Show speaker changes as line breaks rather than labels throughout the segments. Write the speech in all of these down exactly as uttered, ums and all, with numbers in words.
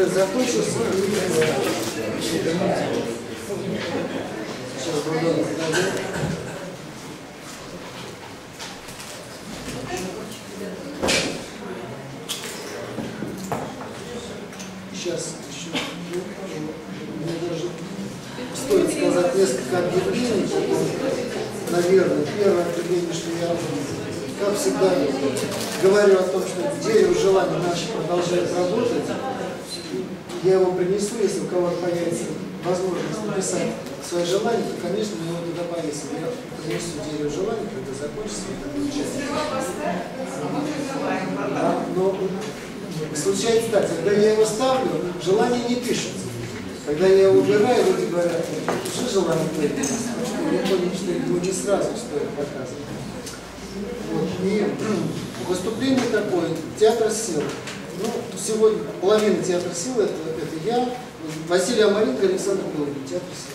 уже закончился. Сейчас буду. Сейчас еще мне даже стоит сказать несколько объявлений. Наверное, первое объявление, что я, как всегда, говорю о том, что дерево желания наше продолжает работать. Я его принесу, если у кого-то появится возможность написать свои желания, то, конечно, мы его туда повесим. Я принесу дерево желания, когда закончится эта часть. Да, но случается так, когда я его ставлю, желания не пишутся. Когда я его убираю, люди говорят, что желание твои? Я понял, что его не сразу стоит показывать. Вот. И выступление такое, театр сил. Ну, сегодня половина театра сил это, это я, Василий Амаренко, Александр Белый, театр сил.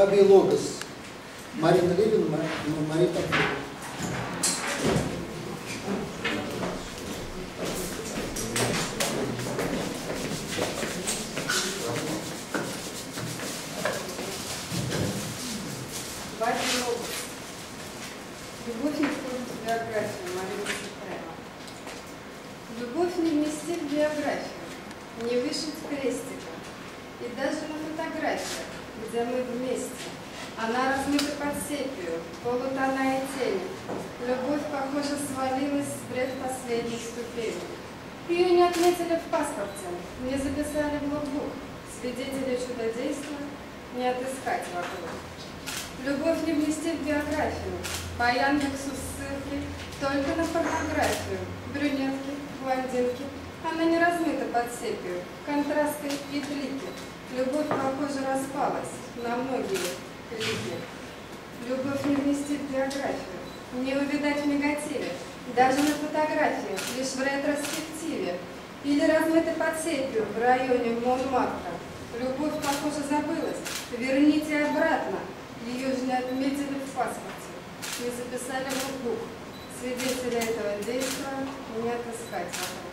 Бабий Логос. Марина Левина, Мария Павлова.
Бабий Логос. Любовь не входит в биографию Марины Цветаевой. Любовь не вместить в биографию, не вышить крестика. И даже на фотографиях, где мы вместе, она размыта под сепию, полутона и тени. Любовь, похоже, свалилась с предпоследней ступени. Ее не отметили в паспорте, не записали в логбук. Свидетелей чудодейства не отыскать вокруг. Любовь не внести в биографию, по Яндексу ссылки только на порнографию. Брюнетки, блондинки, она не размыта под сепию, контрасты и блики. Любовь, похоже, распалась на многие лики. Любовь не внести в биографию, не увидать в негативе, даже на фотографиях, лишь в ретроспективе. Или размыта под сепью в районе Монмартра. Любовь, похоже, забылась, верните обратно. Ее же не отметили в паспорте, не записали в логбук. Свидетеля этого действия не отыскать вокруг.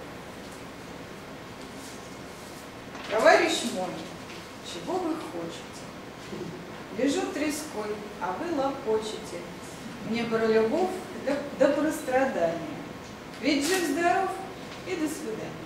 Товарищ мой, чего вы хотите? Лежу треской, а вы лопочете. Мне про любовь да, да про страдания. Ведь жив-здоров и до свидания.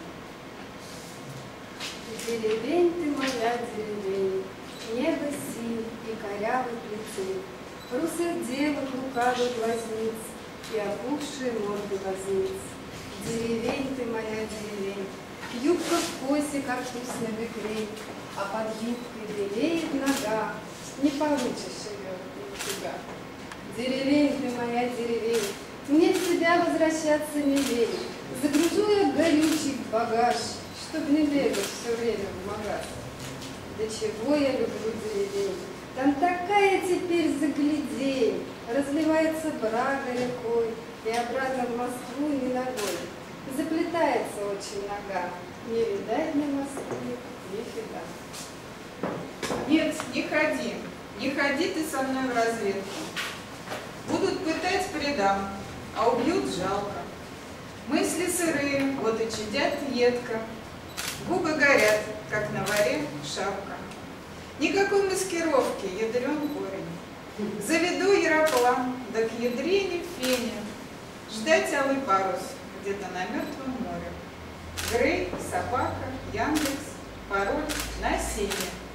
Деревень ты моя, деревень, небо синь и корявый плетень, русых девок лукавых глазниц и опухшие морды возниц. Деревень ты моя, деревень, юбка в косе, как вкусный крей, а под юбкой белеет нога, не получишь ее нифига. Деревень ты моя, деревень, мне в тебя возвращаться не лень, загружу я горючий багаж, чтоб не бегать все время в магаз. До чего я люблю деревень, там такая теперь заглядень, разливается Брага рекой и обратно в Москву не ногой. Заплетается очень нога, не видать на Москве нифига.
Нет, не ходи, не ходи ты со мной в разведку. Будут пытать предам, а убьют жалко. Мысли сырые, вот и чадят едко. Губы горят, как на варе шапка. Никакой маскировки, ядрен корень. Заведу яроплан, да к ядрине фене. Ждать алый парус где-то на мертвом море. Грей, собака, Яндекс, пароль на сене.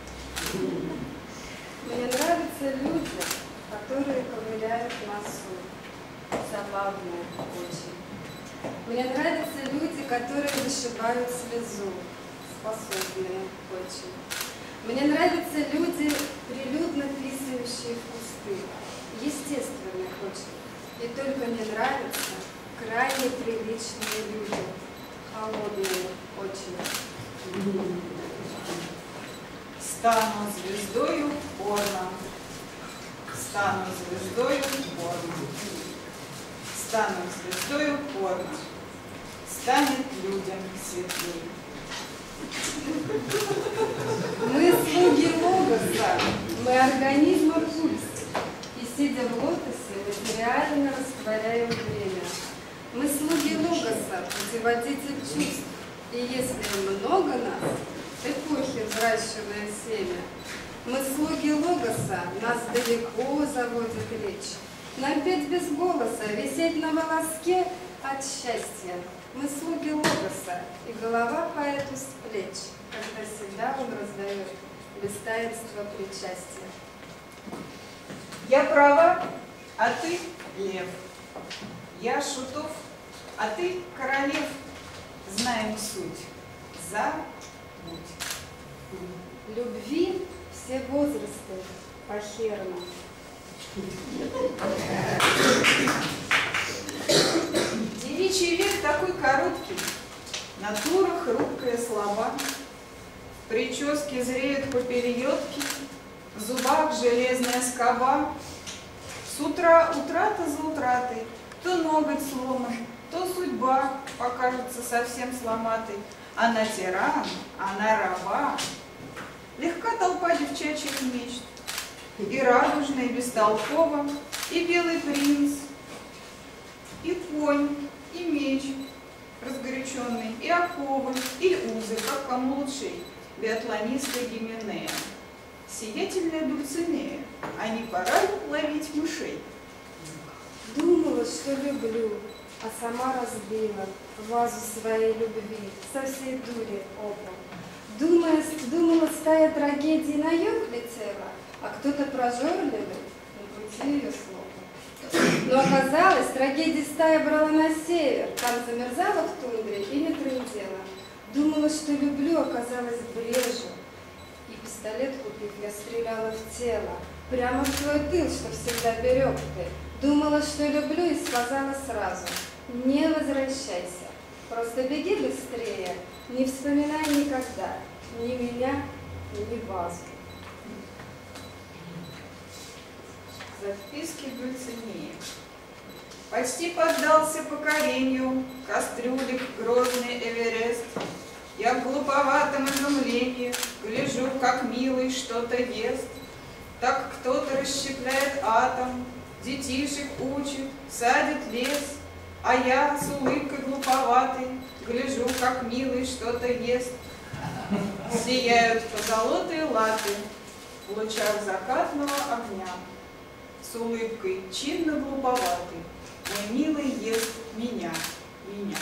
Мне нравятся люди, которые ковыряют носу. Забавные очень. Мне нравятся люди, которые вышибают слезу. Способные очень. Мне нравятся люди, прилюдно писающие в кусты. Естественные очень. И только мне нравятся крайне приличные люди. Холодные очень.
Стану звездою порно. Стану звездою порно. Стану звездою порно. Станет людям светлее.
Мы слуги Логоса, мы организма пульс. И сидя в лотосе, материально растворяем время. Мы слуги Логоса, путеводитель чувств. И если много нас, эпохи взращивая семя, мы слуги Логоса, нас далеко заводит речь. Нам петь без голоса, висеть на волоске от счастья. Мы слуги Логоса, и голова поэту с плеч, когда себя он раздает без таинства причастия.
Я права, а ты лев. Я шутов, а ты королев. Знаем суть. Забудь.
Любви все возрасты похерно.
Девичий век такой короткий, натура хрупкая, слаба. В прическе зреют поперьотки, в зубах железная скоба. С утра утрата за утратой, то ноготь сломан, то судьба покажется совсем сломатой. Она тиран, она раба. Легка толпа девчачьих мечт, и радужно, и бестолково, и белый принц, и конь, и меч разгоряченный, и оковы, и узы, как кому лучшей, биатлонисты Гименея, сиятельная Дульцинея, а не пора ли ловить мышей?
Думала, что люблю, а сама разбила вазу своей любви со всей дури опа. Думая, думала, стая трагедий на юг летела, а кто-то прожорливый на пути ее слова. Но оказалось, трагедия стая брала на север, там замерзала в тундре и не трындела. Думала, что люблю, оказалось, брежу. И пистолет купив, я стреляла в тело, прямо в твой тыл, что всегда берег ты. Думала, что люблю, и сказала сразу: не возвращайся, просто беги быстрее, не вспоминай никогда ни меня, ни вазу.
Записки Дульцинеи. Почти поддался покорению кастрюлик грозный Эверест. Я в глуповатом изумлении гляжу, как милый что-то ест. Так кто-то расщепляет атом, детишек учит, садит лес, а я с улыбкой глуповатой гляжу, как милый что-то ест. Сияют позолотые латы в лучах закатного огня. С улыбкой чинно глуповатый мой милый ест меня, меня.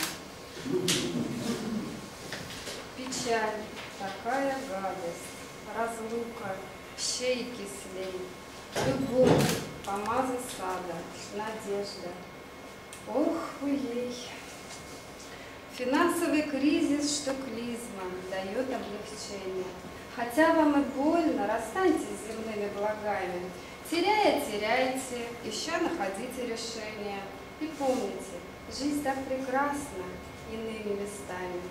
Печаль, такая гадость, разлука, щей кислей, любовь, помаза сада, надежда. Ох вы ей! Финансовый кризис, что клизма, дает облегчение. Хотя вам и больно, расстаньтесь с земными благами. Теряя, теряйте, ища находите решение. И помните, жизнь так прекрасна иными местами.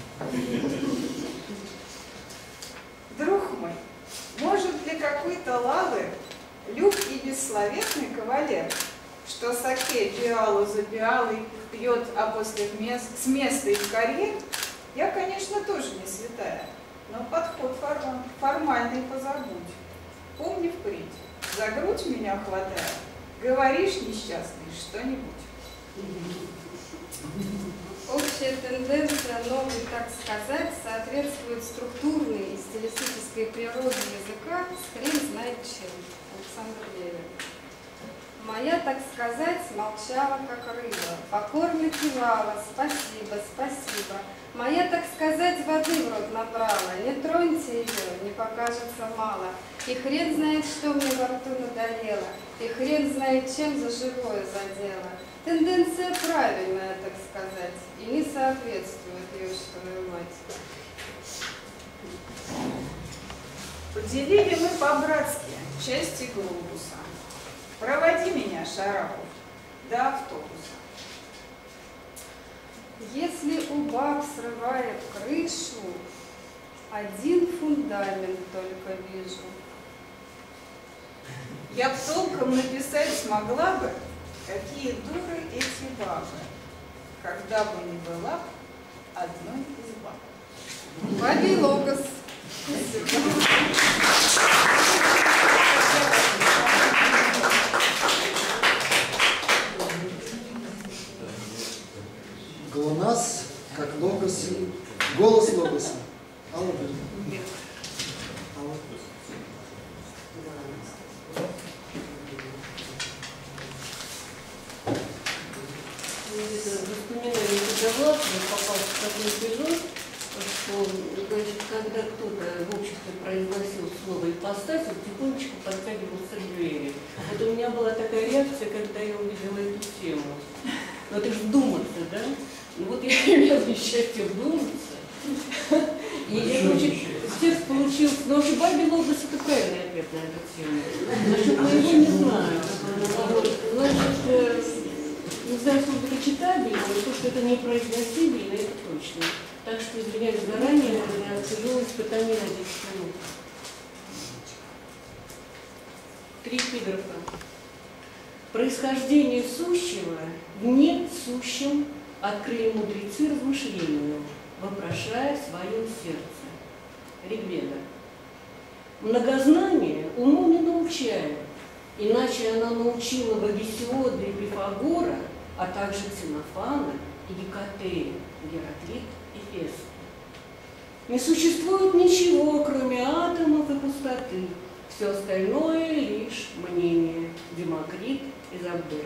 Друг мой, может ли какой-то лавы люб и бессловетный кавалер, что саке пиалу за пиалой пьет, а после с места и в карьер, я, конечно, тоже не святая, но подход форм, формальный позабудь. Помни впредь, за грудь меня хватая, говоришь, несчастный, что-нибудь.
Общая тенденция новой, так сказать, соответствует структурной и стилистической природе языка с хрен знает чем. Александр Левин. Моя, так сказать, молчала, как рыба, покорно кивала, спасибо, спасибо. Моя, так сказать, воды в рот набрала, не троньте ее, не покажется мало. И хрен знает, что мне во рту надоело, и хрен знает, чем за живое задело. Тенденция правильная, так сказать, и не соответствует ее, что мать.
Поделили мы по-братски части глобуса. Проводи меня, Шарапов, до автобуса.
Если у баб срывает крышу, один фундамент только вижу.
Я б толком написать смогла бы, какие дуры эти бабы, когда бы не была одной из баб.
Бабий логос.
ГЛОНАСС, как логос, голос логоса. Алла, Алла.
Воспоминания Петровлад, попал в такой эпизод, что, значит, когда кто-то в обществе произносил слово «ипостась», он тихонечко подтягивался к двери. Вот у меня была такая реакция, когда я увидела эту тему. Но это же вдуматься, да? Ну вот я имела счастье вдуматься. И я, значит, текст получился. Но вообще бабий логос — это правильный ответ на эту тему. Насчет моего не знаю. Вот. Значит, не знаю, сколько это читабельно, но то, что это непроизносибельно, это точно. Так что извиняюсь заранее, я тяжелое испытание на десять минут. Три эпиграфа. Происхождение сущего в несущем открыли мудрецы размышлению, вопрошая в своем сердце. Ригведа. Многознание уму не научает, иначе она научила бы Гесиода и Пифагора, а также Ксенофана и Гекатея, Гераклит и Фест. Не существует ничего, кроме атомов и пустоты. Все остальное лишь мнение. Демокрит и Забер.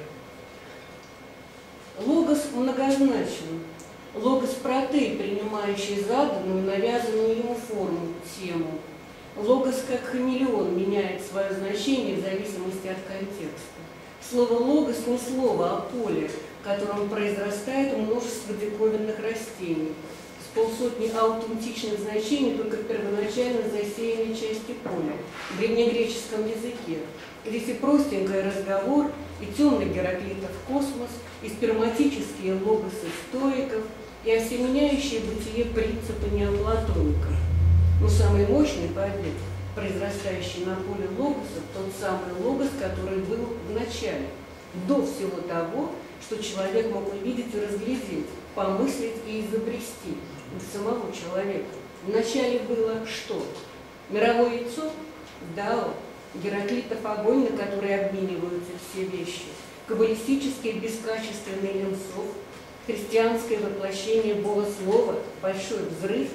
Логос многозначен. Логос протей, принимающий заданную, навязанную ему форму, тему. Логос, как хамелеон, меняет свое значение в зависимости от контекста. Слово «логос» не слово, а поле, в котором произрастает множество диковинных растений. С полсотни аутентичных значений только в первоначально засеянной части поля, в древнегреческом языке. Здесь и простенький разговор, и темный Гераклитов космос, и сперматические логосы стоиков, и осеменяющие бытие принципы неоплатоников. Но самый мощный побег, произрастающий на поле логосов, тот самый логос, который был в начале, до всего того, что человек мог увидеть и разглядеть, помыслить и изобрести до самого человека. Вначале было что? Мировое яйцо? Дао, Гераклитов огонь, на который обмениваются все вещи, каббалистический бескачественный Ленцов, христианское воплощение богослова, большой взрыв.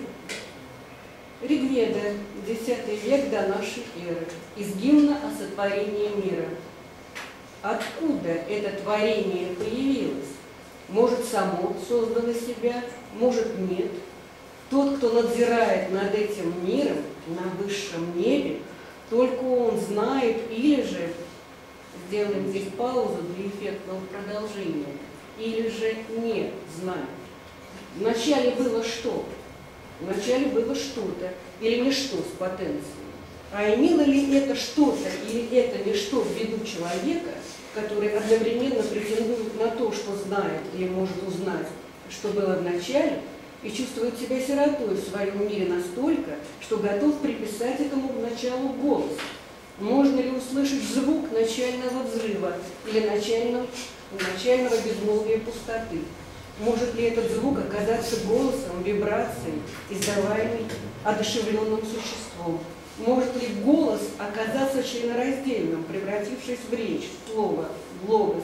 Ригведа, десятый век до нашей эры, из гимна о сотворении мира. Откуда это творение появилось? Может, само создало себя, может, нет. Тот, кто надзирает над этим миром, на высшем небе, только он знает, или же, сделаем здесь паузу для эффектного продолжения, или же не знает. Вначале было что? Вначале было что-то или ничто с потенцией. А имело ли это что-то или это ничто в виду человека, который одновременно претендует на то, что знает или может узнать, что было в начале, и чувствует себя сиротой в своем мире настолько, что готов приписать этому в началу голос? Можно ли услышать звук начального взрыва или начального, начального безмолвия пустоты? Может ли этот звук оказаться голосом, вибрацией, издаваемой одушевленным существом? Может ли голос оказаться членораздельным, превратившись в речь, в слово, в логос?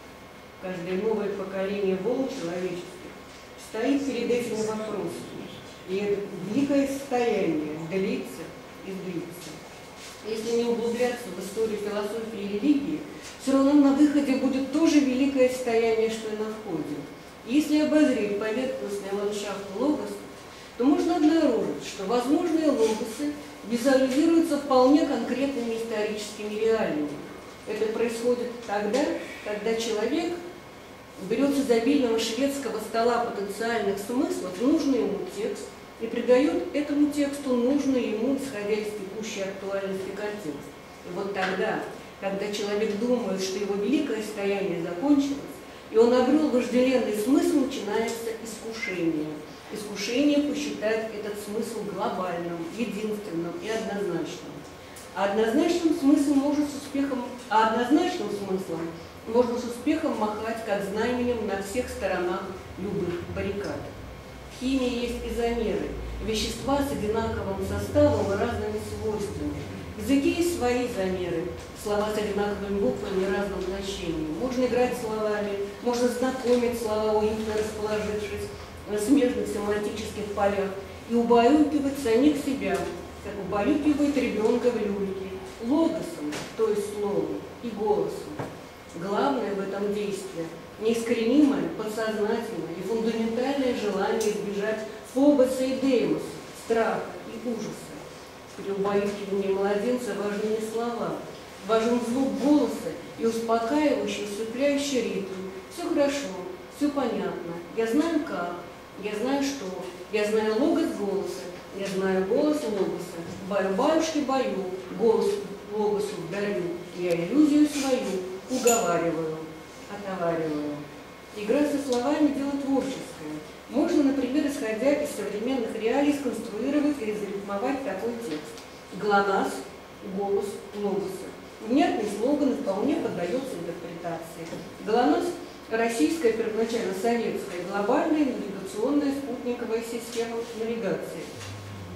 Каждое новое поколение волн человеческих стоит перед этими вопросами. И это великое состояние длится и длится. Если не углубляться в историю философии и религии, все равно на выходе будет тоже великое состояние, что и на входе. Если обозреть поверхностный ландшафт логоса, то можно обнаружить, что возможные логосы визуализируются вполне конкретными историческими реалиями. Это происходит тогда, когда человек берет с изобильного шведского стола потенциальных смыслов нужный ему текст и придает этому тексту нужный ему, исходя из текущей актуальности, контекст. И вот тогда, когда человек думает, что его великое состояние закончилось, и он обрел вожделенный смысл, начинается искушение. Искушение посчитать этот смысл глобальным, единственным и однозначным. А однозначным смыслом может с успехом, а однозначным смыслом можно с успехом махать как знаменем на всех сторонах любых баррикад. В химии есть изомеры, вещества с одинаковым составом и разными свойствами. В языке есть свои замеры, слова с одинаковыми буквами и разным значением. Можно играть словами, можно знакомить слова, уютно расположившись на смежных семантических полях, и убаюкивать самих себя, как убаюкивает ребенка в люльке, логосом, то есть словом, и голосом. Главное в этом действии – неискоренимое, подсознательное и фундаментальное желание избежать фобоса и деймоса, страха и ужаса. При убаюкивании младенца важны не слова, важен звук голоса и успокаивающий, усыпляющий ритм. Все хорошо, все понятно, я знаю как, я знаю что, я знаю логос голоса, я знаю голос логоса, баю-баюшки бою, голос логосу дарю, я иллюзию свою уговариваю, отовариваю. Игра со словами – дело творческое. Можно, например, исходя из современных реалий, сконструировать и разрифмовать такой текст. ГЛОНАСС, голос логоса. Внятный слоган вполне поддается интерпретации. ГЛОНАСС – российская, первоначально советская, глобальная навигационная спутниковая система навигации.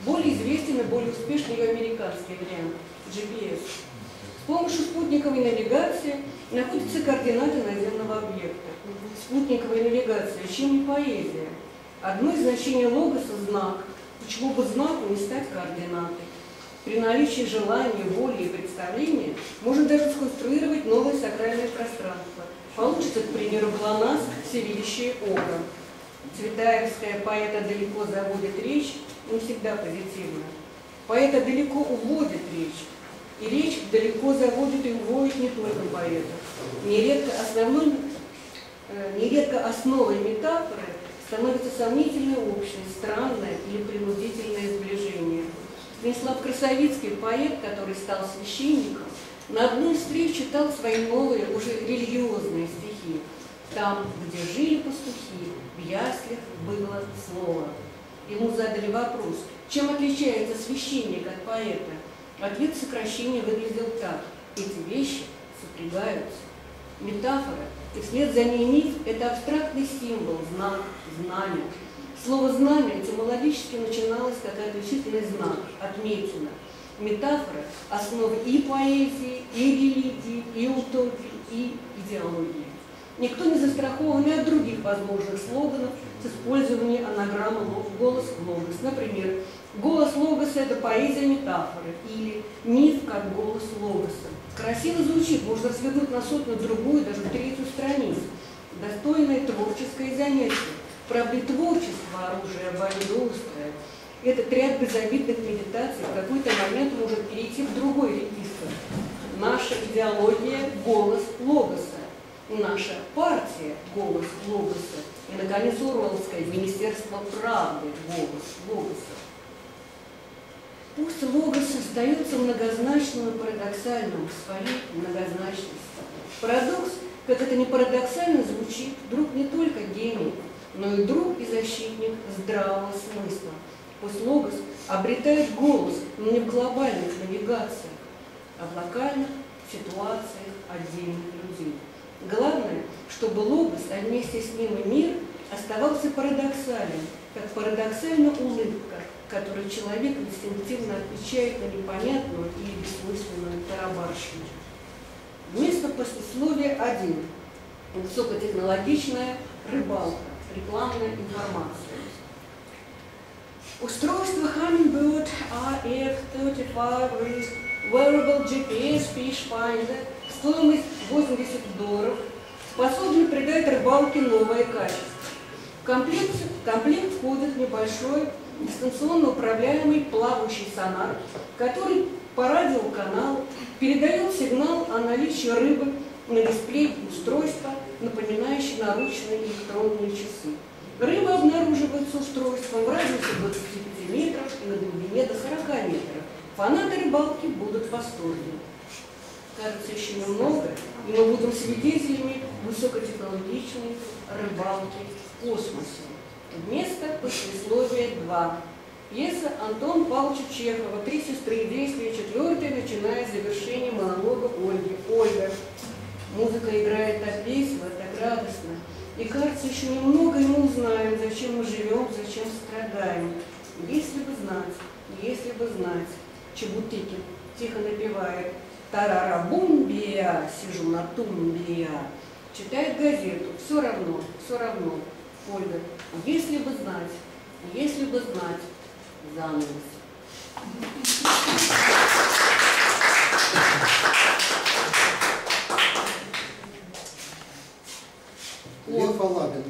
Более известен и более успешный ее американский вариант – джи пи эс. С помощью спутниковой навигации находятся координаты наземного объекта. Спутниковая навигация, чем не поэзия. Одно из значений логоса – знак. Почему бы знаку не стать координатой? При наличии желания, воли и представления можно даже сконструировать новое сакральное пространство. Получится, к примеру, ГЛОНАСС «Всевидящее око». Цветаевская «Поэта далеко заводит речь» не всегда позитивно. Поэта далеко уводит речь. И речь далеко заводит и уводит не только поэтов. Нередко, основной, э, нередко основой метафоры становится сомнительная общность, странное или принудительное сближение. Станислав Красовицкий, поэт, который стал священником, на одной из встреч читал свои новые, уже религиозные стихи. Там, где жили пастухи, в яслях было слово. Ему задали вопрос, чем отличается священник от поэта? Ответ сокращения выглядел так: эти вещи сопрягаются. Метафора и вслед за ней миф – это абстрактный символ, знак, знамя. Слово «знамя» этимологически начиналось как отличительный знак, отметина. Метафора – основа и поэзии, и религии, и утопии, и идеологии. Никто не застрахован и от других возможных слоганов с использованием анаграммы «голос логос». Например, «голос логоса» – это поэзия метафоры, или «миф как голос логоса». Красиво звучит, можно развернуть на сотню другую, даже третью страницу. Достойное творческое занятие. Правда, творчество, оружие, обоюдо острое. Этот ряд безобидных медитаций в какой-то момент может перейти в другой регистр. Наша идеология – голос логоса. Наша партия – голос логоса. И, наконец, Уральское Министерство правды – голос логоса. Пусть логос остается многозначным и парадоксальным в своей многозначности. Парадокс, как это не парадоксально звучит, друг не только гений, но и друг и защитник здравого смысла. Пусть логос обретает голос, но не в глобальных навигациях, а в локальных ситуациях отдельных людей. Главное, чтобы логос, а вместе с ним и мир, оставался парадоксален, как парадоксальна улыбка, которую человек инстинктивно отвечает на непонятную или бессмысленную тарабарщину. Вместо послесловия один. Высокотехнологичная рыбалка, рекламная информация. Устройство Humminbird эй эф тридцать пять Wearable джи пи эс Fish Finder, стоимость восемьдесят долларов, способны придать рыбалке новое качество. В комплект, в комплект входит небольшой дистанционно управляемый плавающий сонар, который по радиоканалу передает сигнал о наличии рыбы на дисплей устройства, напоминающий наручные электронные часы. Рыба обнаруживается устройством в радиусе двадцати пяти метров и на глубине до сорока метров. Фанаты рыбалки будут в восторге. Кажется, еще немного, и мы будем свидетелями высокотехнологичной рыбалки в космосе. Вместо послесловия два. Пьеса Антона Павловича Чехова «Три сестры», действие четвертое, начиная с завершения монолога Ольги. Ольга. Музыка играет так весело, так радостно. И кажется, еще немного, и мы узнаем, зачем мы живем, зачем страдаем. Если бы знать, если бы знать. Чебутыкин тихо напевает «Тарарабумбия, сижу на тумбия». Читает газету, все равно, все равно. Ольга, если бы знать, если бы знать, занавес.
Лев Алабин.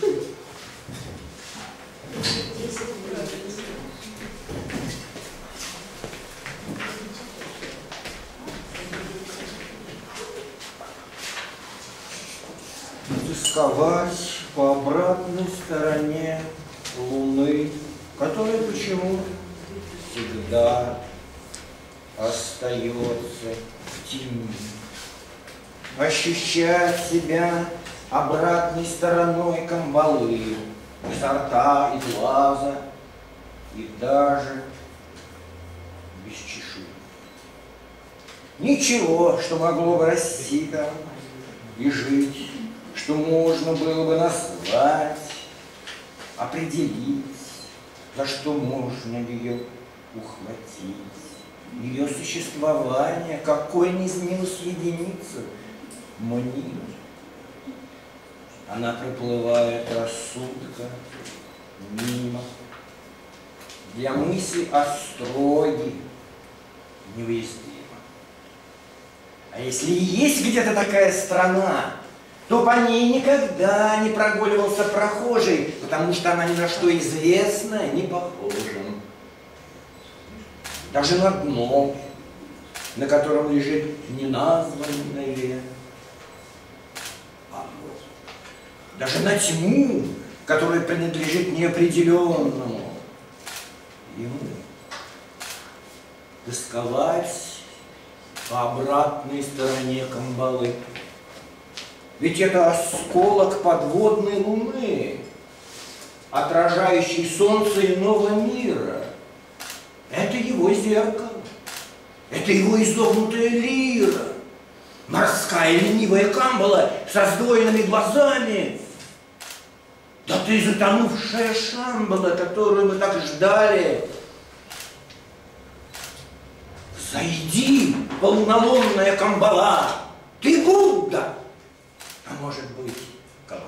Тосковать по обратной стороне Луны, которая почему-то всегда остается в тени. Ощущать себя обратной стороной камбалы, изо рта, из глаза и даже без чешуи. Ничего, что могло бы расти там и жить, что можно было бы назвать, определить, за что можно ее ухватить. Ее существование, какой не снилось единицы, мнит. Она проплывает рассудка мимо. Для мысли о строге невыяснимо. А если и есть где-то такая страна, то по ней никогда не прогуливался прохожий, потому что она ни на что известна, не похожа. Даже на дно, на котором лежит неназванное, даже на тьму, которая принадлежит неопределенному ему. Тосковать по обратной стороне Камбалы. Ведь это осколок подводной луны, отражающий солнце иного мира. Это его зеркало, это его изогнутая лира, морская ленивая Камбала со сдвоенными глазами. Да ты затонувшая Шамбала, которую мы так ждали. Зайди, полнолунная Камбала, ты Будда, а может быть, голова.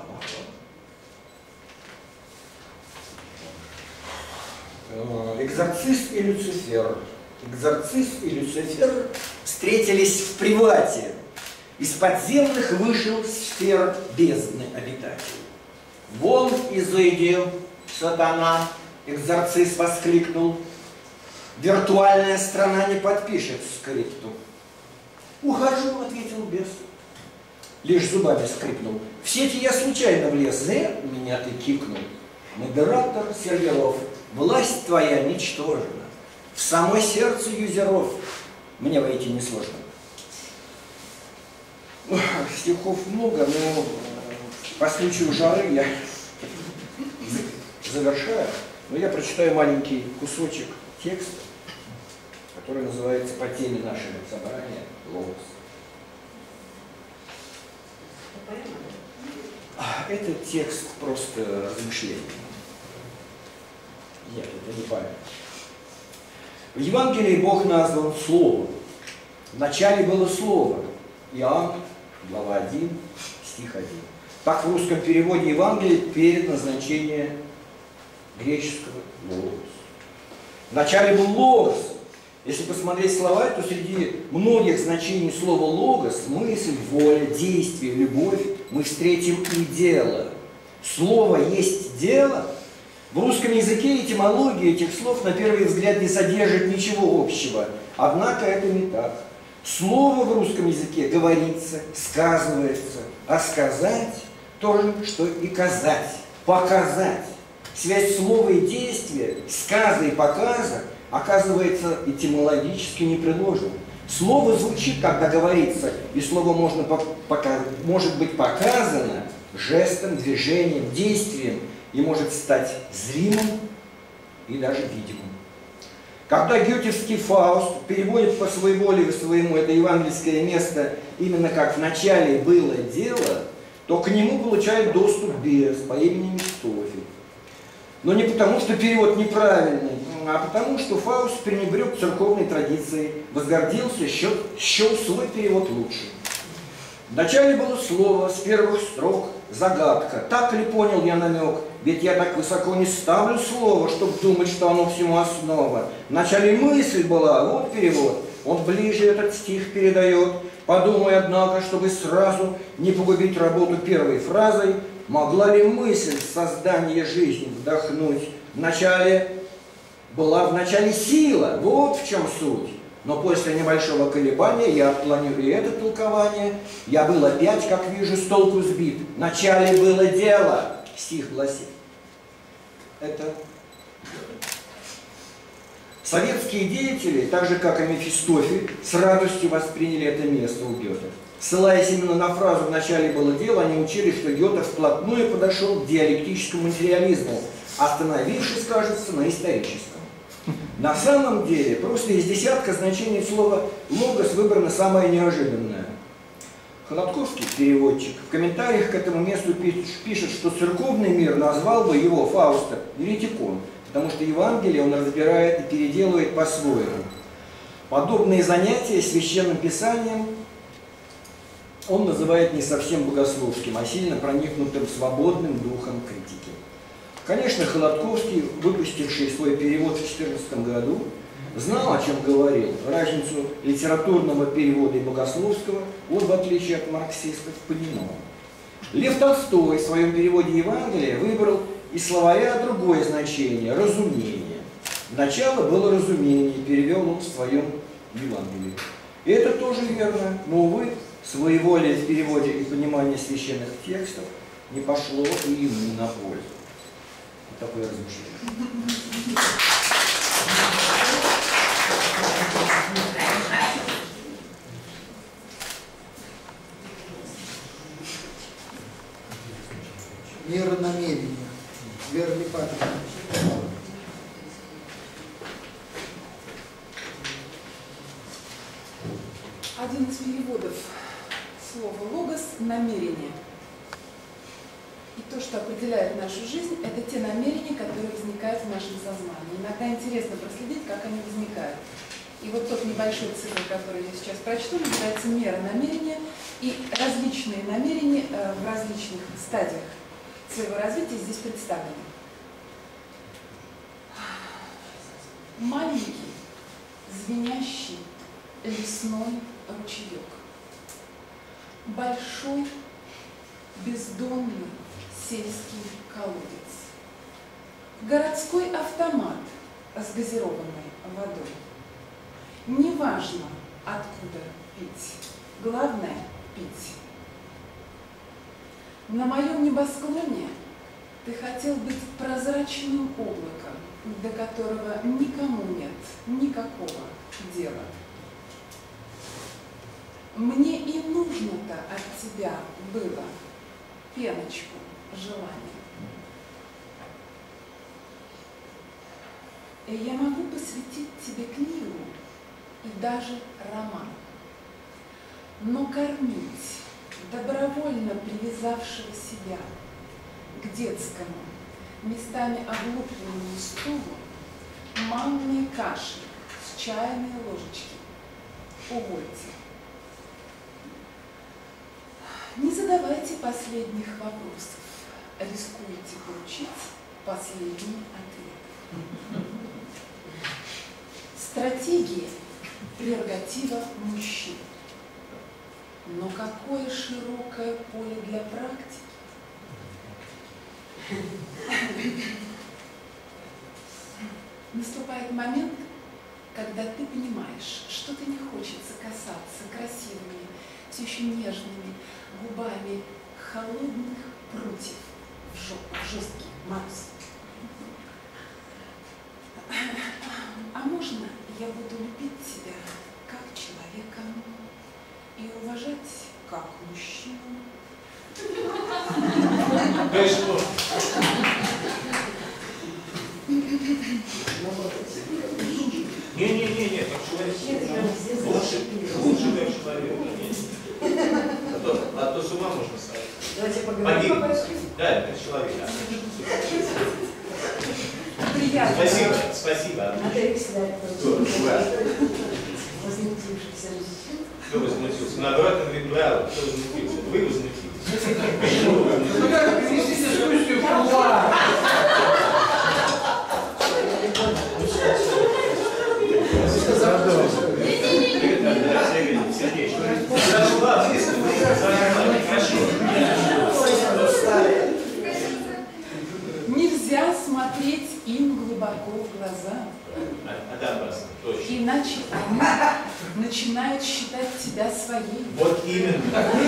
Экзорцист и Люцифер. Экзорцист и Люцифер встретились в привате. Из подземных вышел сфер бездны обитатель. Вон изыди, сатана, экзорцист воскликнул. Виртуальная страна не подпишет скрипту. Ухожу, ответил бес. Лишь зубами скрипнул. В сети я случайно влез. Зря меня ты кикнул. Модератор серверов. Власть твоя ничтожна. В самое сердце юзеров мне войти несложно. Стихов много, но по случаю жары я завершаю. Но я прочитаю маленький кусочек текста, который называется по теме нашего собрания «Логос». Этот текст просто размышление. Нет, это не память. В Евангелии Бог назван Словом. Вначале было Слово. Иоанн, глава один, стих один. Так в русском переводе Евангелия передано значение греческого «логос». Вначале был «логос». Если посмотреть слова, то среди многих значений слова «логос» – мысль, воля, действие, любовь – мы встретим и дело. Слово есть дело. В русском языке этимология этих слов на первый взгляд не содержит ничего общего. Однако это не так. Слово в русском языке говорится, сказывается, а сказать – то же, что и казать, показать. Связь слова и действия, сказа и показа оказывается этимологически непреложным. Слово звучит, когда говорится, и слово можно пока, может быть показано жестом, движением, действием, и может стать зримым и даже видимым. Когда гетевский Фауст переводит по своей воле своему это евангельское место именно как «в начале было дело», то к нему получает доступ бес по имени Мефистофель. Но не потому, что перевод неправильный, а потому, что Фауст пренебрег церковной традицией, возгордился, счел, счел свой перевод лучше. Вначале было слово, с первых строк, загадка. Так ли понял я намек? Ведь я так высоко не ставлю слово, чтобы думать, что оно всему основа. Вначале мысль была, вот перевод. Он ближе этот стих передает. Подумай, однако, чтобы сразу не погубить работу первой фразой, могла ли мысль создания жизни вдохнуть? Вначале была в начале сила, вот в чем суть. Но после небольшого колебания я отклоню и это толкование. Я был опять, как вижу, с толку сбит. Вначале было дело, стих гласит. Это советские деятели, так же как и Мефистофель, с радостью восприняли это место у Гёте. Ссылаясь именно на фразу «вначале было дело», они учили, что Гёте вплотную подошел к диалектическому материализму, остановившись, кажется, на историческом. На самом деле, просто из десятка значений слова «логос» выбрано самое неожиданное. Холодковский, переводчик, в комментариях к этому месту пишет, что церковный мир назвал бы его, Фауста, еретиком. потому что Евангелие он разбирает и переделывает по-своему. Подобные занятия священным писанием он называет не совсем богословским, а сильно проникнутым свободным духом критики. Конечно, Холодковский, выпустивший свой перевод в две тысячи четырнадцатом году, знал, о чем говорил. Разницу литературного перевода и богословского он, в отличие от марксистов, понимал. Лев Толстой в своем переводе Евангелия выбрал из словаря другое значение – разумение. Начало было разумение, перевел он в своем Евангелии. И это тоже верно, но, увы, своеволие в переводе и понимание священных текстов не пошло и ему на пользу. Вот такое размышление.
Мера намерения. Вера Липатова.
Один из переводов слова «логос» – намерение. И то, что определяет нашу жизнь, это те намерения, которые возникают в нашем сознании. Иногда интересно проследить, как они возникают. И вот тот небольшой цикл, который я сейчас прочту, называется «Мера намерения», и различные намерения в различных стадиях своего развития здесь представлены. Маленький, звенящий лесной ручеек. Большой, бездонный сельский колодец. Городской автомат с газированной водой. Неважно, откуда пить, главное – пить. На моем небосклоне ты хотел быть прозрачным облаком, до которого никому нет никакого дела. Мне и нужно-то от тебя было пеночку желания. И я могу посвятить тебе книгу и даже роман, но кормить добровольно привязавшего себя к детскому, местами облупленному стулу, манной каши с чайной ложечки увольте. Не задавайте последних вопросов, рискуете получить последний ответ. Стратегия – прерогатива мужчин. Но какое широкое поле для практики. Наступает момент, когда ты понимаешь, что ты не хочется касаться красивыми, все еще нежными губами холодных прутьев в жесткий мороз. А можно я буду любить тебя как человека и уважать как мужчину?
Пришло. Не-не-не, как человек. Лучше, лучше как человек. А то, а то с ума можно сойти.
Давайте поговорим.
Погибнуть. Да, как человек.
Приятно.
Спасибо, спасибо.
Возмутившийся.
Кто возмутился? Наоборот, он говорит, браво, кто возмутился? Вы возмутились.
Ну как перевести дискуссию в кулуар?
Сергей, зашла в лист, зашла, хорошо.
Нельзя смотреть им глубоко в глаза.
Это опасно, точно.
Иначе они начинают считать тебя своей.
Вот именно.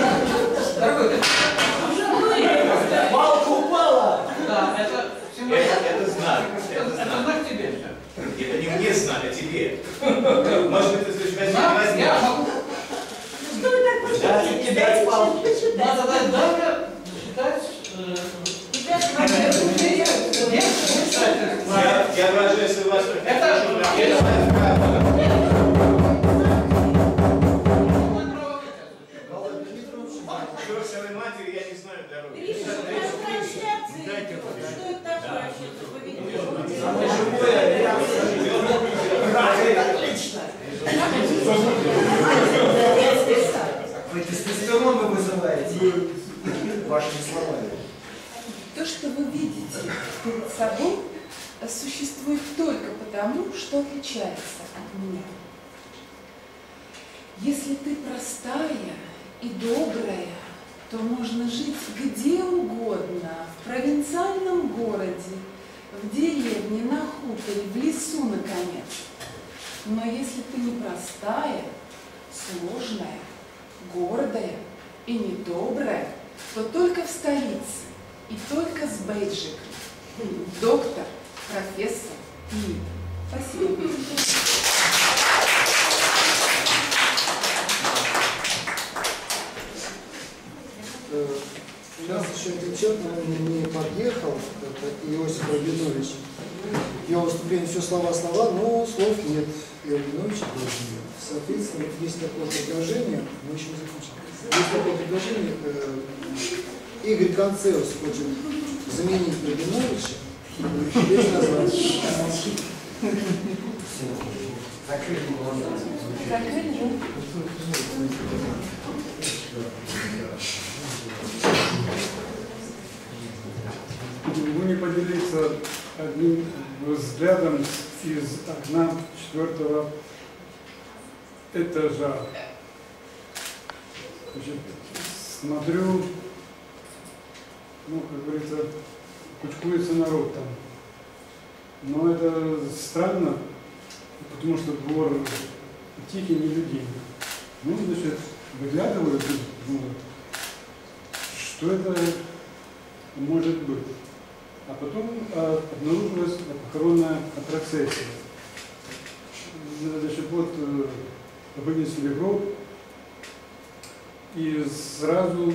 Палка упала! Да, это...
Это, это знак. Это знак.
Это знак тебе.
Это не мне знак, а тебе. Может быть, ты слышишь, возьми, возьми.
Я могу...
Что вы так можете
кидать палку.
считать?
Надо дать давлю, считать...
Я, я выражаю свой восторг.
Это...
Чертовой матери я не знаю дороги.
Что это такое? Что это поведение?
перед собой существует только потому, что отличается от меня. Если ты простая и добрая, то можно жить где угодно, в провинциальном городе, в деревне, на хуторе, в лесу, наконец. Но если ты непростая, сложная, гордая и недобрая, то только в столице и только с бейджиком. Доктор, профессор и... Спасибо.
Сейчас еще один человек, наверное, не подъехал, это Иосиф Рабинович. Его выступление все слова-слова, но слов нет. И Рабинович тоже нет. Соответственно, есть такое предложение, мы еще не закончили. Есть такое предложение, э, Игорь Концеус хочет заменить Рабиновича без названия.
Могу не поделиться одним взглядом из окна четвертого этажа. Значит, смотрю, ну, как говорится, кучкуется народ там. Но это странно, потому что двор тихий, не людей. Ну, значит, выглядываю, думаю, что это может быть. А потом а, обнаружилась похоронная процессия. Значит, вот вынесли гроб, и сразу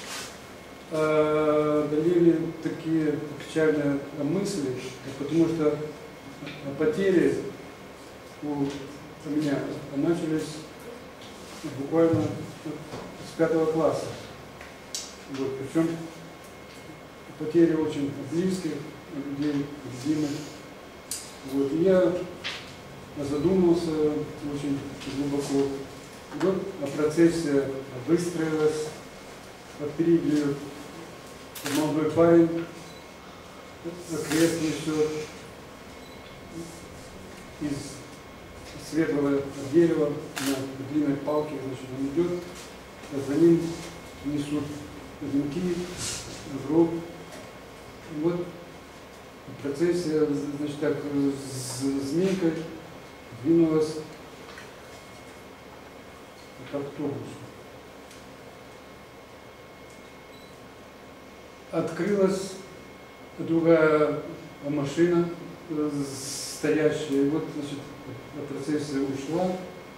э, дали такие печальные мысли, потому что потери у меня начались буквально с пятого класса. Вот, причем потери очень близких людей, любимых. Вот, и я задумался очень глубоко. Вот процессия выстроилась, впереди молодой парень, крест несет из светлого дерева на длинной палке, значит, он идет, а за ним несут венки, гроб. Вот процессия, значит, так, с змейкой двинулась к автобусу. Открылась другая машина, стоящая, и вот, значит, процессия ушла,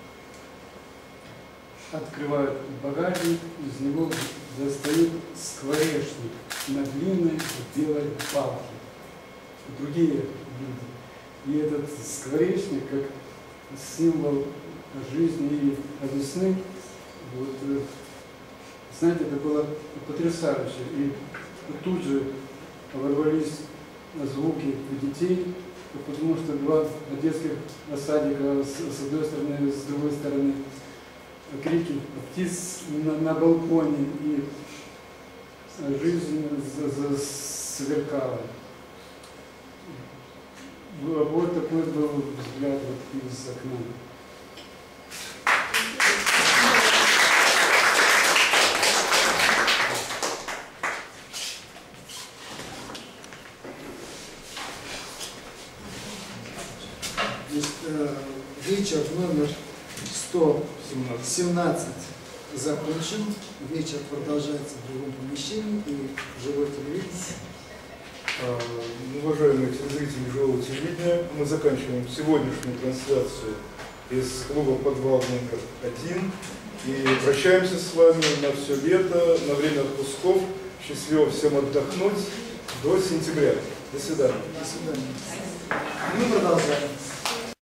открывают багажник, из него достают скворечник на длинной белой палке. Другие люди. И этот скворечник, как символ жизни и весны, вот, знаете, это было потрясающе. И тут же ворвались звуки детей, потому что два детских садика с одной стороны, с другой стороны, крики птиц на, на балконе, и жизнь сверкала. Вот такой был взгляд вот из окна.
Вечер номер сто семнадцать закончен. Вечер продолжается в другом помещении и живой телевидение.
Уважаемые телезрители живого телевидения, мы заканчиваем сегодняшнюю трансляцию из клуба «Подвалника один» и прощаемся с вами на все лето, на время отпусков. Счастливо всем отдохнуть до сентября. До свидания.
До свидания. Мы продолжаем.